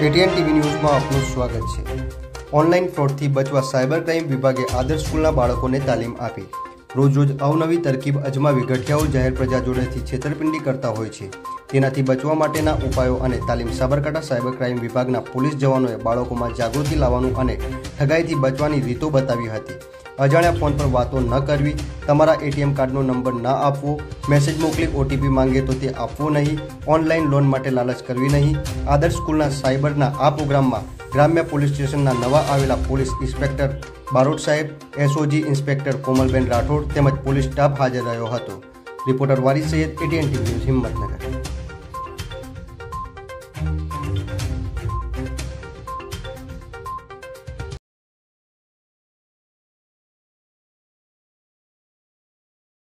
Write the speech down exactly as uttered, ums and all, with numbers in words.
ATN TV news में आपનું સ્વાગત છે। ઓનલાઈન ફ્રોડથી બચવા સાયબર ક્રાઇમ વિભાગે આદર્શ સ્કૂલના બાળકોને તાલીમ આપી। રોજ રોજ અવનવી તરકીબ અજમાવી ગઠિયાઓ જાહેર પ્રજા જોડેથી છેતરપિંડી કરતા હોય છે। તેનાથી બચવા માટેના ઉપાયો અને તાલીમ સાબરકાંઠા સાયબર ક્રાઇમ વિભાગના પોલીસ જવાનોએ બાળકોમાં જાગૃતિ લાવવાનું અને ઠગાઈથી બચવાની રીતો બતાવી હતી। अजाण्या फोन पर बातों न करवी, तमारा एटीएम कार्डनो नंबर न आपवो, मैसेज मोकली ओटीपी मांगे तो ते आपवो नहीं, ऑनलाइन लोन माटे लालच करवी नहीं। आदर्श स्कूलना साइबरना आ प्रोग्राममां ग्राम्य पोलीस स्टेशनना नवा आवेला पोलीस इंस्पेक्टर बारोट साहेब, एसओजी इंस्पेक्टर कोमलबेन राठोड तेमज पोलीस स्टाफ हाजर रह्यो हतो। Reporter Waris Sayyed, ATN TV news, Himmatnagar.